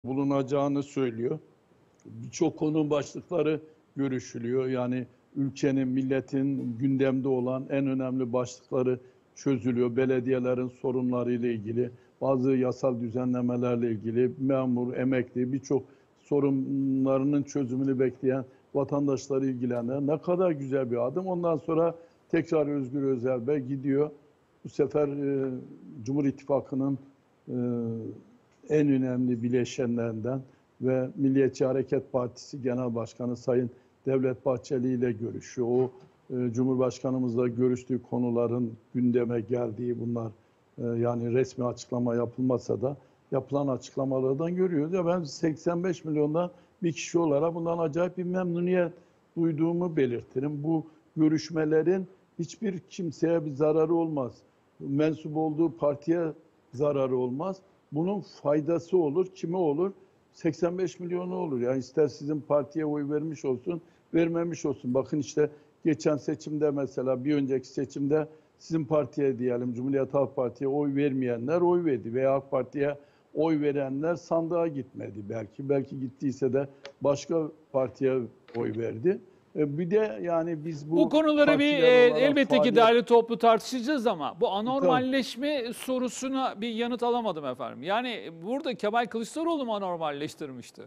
bulunacağını söylüyor. Birçok konu başlıkları görüşülüyor. Yani ülkenin, milletin gündemde olan en önemli başlıkları çözülüyor. Belediyelerin sorunlarıyla ilgili, bazı yasal düzenlemelerle ilgili, memur, emekli birçok sorunlarının çözümünü bekleyen vatandaşları ilgilendiren ne kadar güzel bir adım. Ondan sonra tekrar Özgür Özel Bey gidiyor. Bu sefer Cumhur İttifakı'nın en önemli bileşenlerinden ve Milliyetçi Hareket Partisi Genel Başkanı Sayın Devlet Bahçeli ile görüşüyor. O Cumhurbaşkanımızla görüştüğü konuların gündeme geldiği bunlar yani resmi açıklama yapılmasa da yapılan açıklamalardan görüyoruz. Ya ben 85 milyondan bir kişi olarak bundan acayip bir memnuniyet duyduğumu belirtirim. Bu görüşmelerin hiçbir kimseye bir zararı olmaz. Mensup olduğu partiye zararı olmaz. Bunun faydası olur. Kime olur? 85 milyonu olur. Yani ister sizin partiye oy vermiş olsun, vermemiş olsun. Bakın işte geçen seçimde mesela bir önceki seçimde sizin partiye diyelim Cumhuriyet Halk Parti'ye oy vermeyenler oy verdi veya AK Parti'ye oy verenler sandığa gitmedi belki. Belki gittiyse de başka partiye oy verdi. Bir de yani biz Bu konuları elbette ki derli toplu tartışacağız ama bu anormalleşme sorusuna bir yanıt alamadım efendim. Yani burada Kemal Kılıçdaroğlu mu anormalleştirmişti?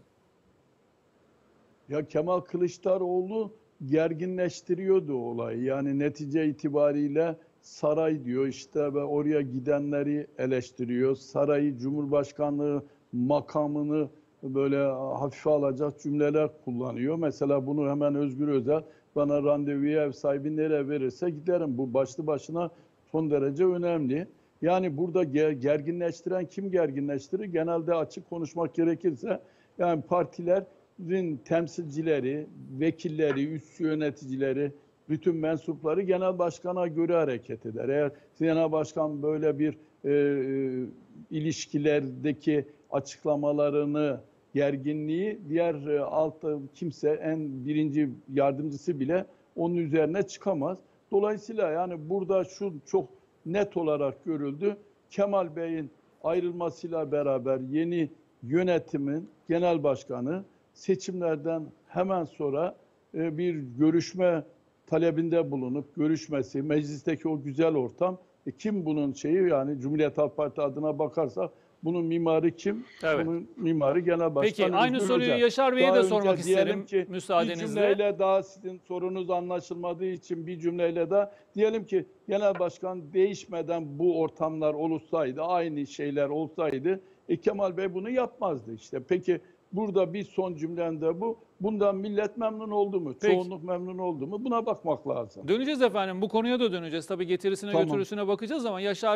Ya Kemal Kılıçdaroğlu gerginleştiriyordu olayı. Yani netice itibariyle saray diyor işte ve oraya gidenleri eleştiriyor. Sarayı, Cumhurbaşkanlığı makamını böyle hafife alacak cümleler kullanıyor. Mesela bunu hemen Özgür Özel bana randevuyu ev sahibi nereye verirse giderim. Bu başlı başına son derece önemli. Yani burada gerginleştiren kim gerginleştirir? Genelde açık konuşmak gerekirse yani partilerin temsilcileri, vekilleri, üst yöneticileri, bütün mensupları genel başkana göre hareket eder. Eğer genel başkan böyle bir ilişkilerdeki açıklamalarını, gerginliği diğer alt kimse en birinci yardımcısı bile onun üzerine çıkamaz. Dolayısıyla yani burada şu çok net olarak görüldü. Kemal Bey'in ayrılmasıyla beraber yeni yönetimin genel başkanı seçimlerden hemen sonra bir görüşme talebinde bulunup görüşmesi, meclisteki o güzel ortam. Kim bunun şeyi yani Cumhuriyet Halk Parti adına bakarsak bunun mimarı kim? Evet. Bunun mimarı genel başkan. Peki aynı soruyu Yaşar Bey'e de sormak isterim ki, müsaadenizle. Bir cümleyle daha sizin sorunuz anlaşılmadığı için bir cümleyle daha diyelim ki genel başkan değişmeden bu ortamlar oluşsaydı, aynı şeyler olsaydı Kemal Bey bunu yapmazdı işte. Peki burada bir son cümlemde bu. Bundan millet memnun oldu mu? Peki. Çoğunluk memnun oldu mu? Buna bakmak lazım. Döneceğiz efendim. Bu konuya da döneceğiz. Tabii getirisine götürüsüne bakacağız ama Yaşar